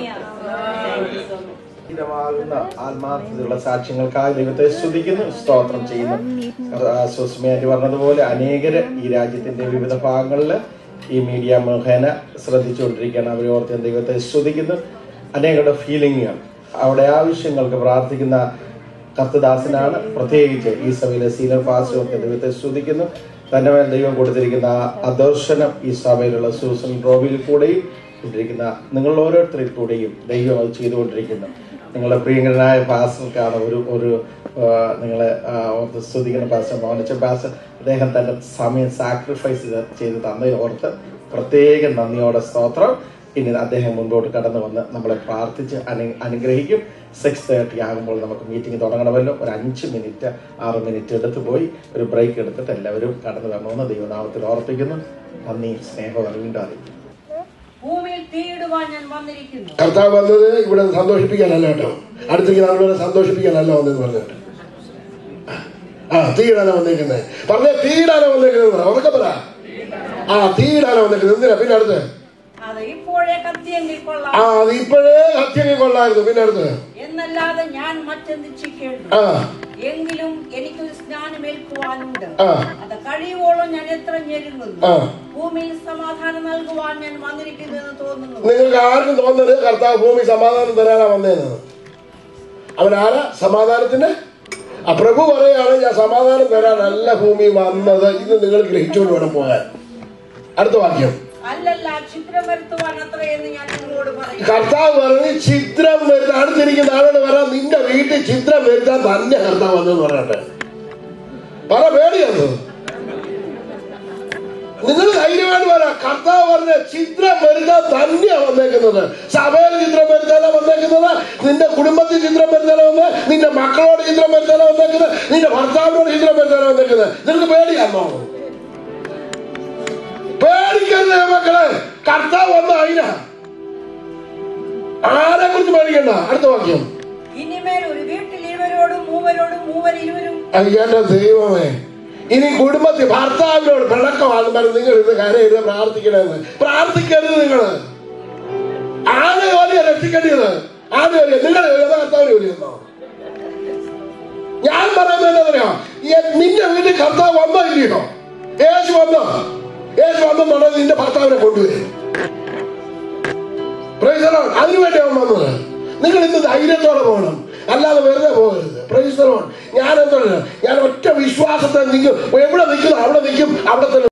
ആത്മാർത്ഥതയുള്ള സാക്ഷ്യങ്ങൾക്കായി ദൈവത്തെ സ്തുതിക്കുന്നു, സ്തോത്രം ചെയ്യുന്നു. സുസ്മയായിട്ട് പറഞ്ഞതുപോലെ അനേകര് ഈ രാജ്യത്തിന്റെ വിവിധ ഭാഗങ്ങളിൽ ഈ മീഡിയ മുഖേന ശ്രദ്ധിച്ചുകൊണ്ടിരിക്കുകയാണ്. അവരെ ഓർത്ത് ദൈവത്തെ സ്തുതിക്കുന്നു. അനേകരുടെ ഫീലിങ്ങുകൾ, അവിടെ ആവശ്യങ്ങൾക്ക് പ്രാർത്ഥിക്കുന്ന കർത്തദാസനാണ്. പ്രത്യേകിച്ച് ഈ സഭയിലെ സീനിയർ പാസ്റ്റർ ദൈവത്തെ സ്തുതിക്കുന്നു. തന്റെ മേൽ ദൈവം കൊടുത്തിരിക്കുന്ന അദർശനം ഈ സഭയിലുള്ള സൂസൻ റോബിൽ കൂടെയും ഇട്ടിരിക്കുന്ന നിങ്ങൾ ഓരോരുത്തരിൽ കൂടെയും ദൈവം അത് ചെയ്തുകൊണ്ടിരിക്കുന്നു. നിങ്ങളുടെ പ്രിയങ്കരനായ പാസ്റ്റർക്കാണ് ഒരു നിങ്ങളെ ഓർത്ത് സ്തുതിക്കുന്ന പാസ്റ്റർ മോനച്ചൻ പാസ്റ്റർ. അദ്ദേഹം തന്റെ സമയം സാക്രിഫൈസ് ചെയ്ത് തന്നതിൽ ഓർത്ത് പ്രത്യേകം നന്ദിയോടെ സ്തോത്രം. ഇനി അദ്ദേഹം മുൻപോട്ട് കടന്നു വന്ന് നമ്മളെ പ്രാർത്ഥിച്ച് അനുഗ്രഹിക്കും. 6:30 ആകുമ്പോൾ നമുക്ക് മീറ്റിംഗ് തുടങ്ങണമല്ലോ. ഒരു 5 മിനിറ്റ് 6 മിനിറ്റ് എടുത്തു പോയി ഒരു ബ്രേക്ക് എടുത്തിട്ട് എല്ലാവരും കടന്നു വരണമെന്ന് ദൈവനാമത്തിൽ ഓർപ്പിക്കുന്നു. നന്ദി, സ്നേഹം വീണ്ടും അറിയിക്കും. കർത്താവ് വന്നത് ഇവിടെ സന്തോഷിപ്പിക്കാനല്ല കേട്ടോ, അടുത്തേക്ക് നാളുകളെ സന്തോഷിപ്പിക്കാനല്ല വന്നതെന്ന് പറഞ്ഞിട്ട് തീയിടാനോ വന്നേക്കുന്നത് പറഞ്ഞേ, തീയിടാനോ വന്നേക്കുന്നത് ഉറക്കെ പറ. തീയിടാനോ വന്നേക്കുന്നത് എന്തിനാ? പിന്നെ അടുത്ത് അത് ഇപ്പോഴേ ഹത്യങ്ങൾ കൊള്ളായിരുന്നു. പിന്നെ അടുത്ത് എന്നല്ലാതെ ഞാൻ എങ്കിലും എനിക്കൊരു സ്നാനമേൽക്കുവാനുണ്ട്, അത് കഴിയുവോളം ഞാൻ എത്ര ഞെരുങ്ങുന്നു, ഭൂമിയിൽ സമാധാനം നൽകുവാൻ ഞാൻ വന്നിരിക്കുന്നെന്ന് തോന്നുന്നു. നിങ്ങൾക്ക് ആർക്കും തോന്നുന്നത് കർത്താവ് ഭൂമി സമാധാനം തരാനാ വന്നേന്ന്? അവൻ ആരാ? സമാധാനത്തിന്റെ പ്രഭു പറയാണ്, ഞാൻ സമാധാനം തരാനല്ല ഭൂമി വന്നത്. ഇത് നിങ്ങൾ ഗ്രഹിച്ചുകൊണ്ട് വേണം പോകാൻ. അടുത്ത വാക്യം. കർത്താവ് പറഞ്ഞ് ചിത്രം വരുത്താൻ, അടുത്തിരിക്കുന്ന ആളോട് പറയാം, നിന്റെ വീട്ടിൽ ചിത്രം വരുത്താൻ തന്നെ കർത്താവ് വന്നെന്ന് പറയട്ടെ. പറ, പേടിയാണ്. നിങ്ങൾ ധൈര്യമായിട്ട് പറയാം, കർത്താവ് പറഞ്ഞ ചിത്രം വരുത്താൻ തന്നെയാ വന്നേക്കുന്നത്. സഭയിൽ ചിത്രം വരുത്താനാ വന്നേക്കുന്നത്, നിന്റെ കുടുംബത്തിൽ ചിത്രം വരുത്താനാ വന്നത്, നിന്റെ മക്കളോട് ചിത്രം വരുത്താനാ വന്നേക്കുന്നത്, നിന്റെ ഭർത്താവിനോട് ചിത്രം വരുത്താനാ വന്നേക്കുന്നത്. നിങ്ങൾക്ക് പേടിയാണോ? പേടിക്കരുത് മക്കളെ, കർത്താവ് വന്ന അതിനാ. ആരെ കുറിച്ച് പേടിക്കണ്ട. അടുത്ത വാക്യം. എന്റെ ദൈവമേ, ഇനി കുടുംബത്തിൽ ഭർത്താവിനോട് പിണക്കമാകുമ്പോൾ നിങ്ങൾ ഇത് കരയരുത്, പ്രാർത്ഥിക്കണമെന്ന് പ്രാർത്ഥിക്കരുത്. നിങ്ങള് ആരെ ജോലിയാ രക്ഷിക്കേണ്ടത്? ആദ്യ ജോലിയാ നിങ്ങൾ കർത്താവിന് ജോലിയെന്നോ? ഞാൻ പറയുന്നത് എന്താ പറയാ, നിന്റെ വീട്ടിൽ കർത്താവ് വന്നോ ഇല്ലയോ? യേശു വന്നോ? യേശു വന്ന വന്നെന്നുള്ളത് നിന്റെ ഭർത്താവിനെ കൊണ്ടുവരും. Praise the Lord. അതിനുവേണ്ടി അവൻ വന്നത്. നിങ്ങൾ ഇന്ന് ധൈര്യത്തോടെ പോകണം, അല്ലാതെ വെറുതെ പോകരുത്. Praise the Lord. ഞാൻ ഒറ്റ വിശ്വാസത്തെ നിങ്ങൾ എവിടെ നിൽക്കുന്നു അവിടെ നിൽക്കും, അവിടെ തന്നെ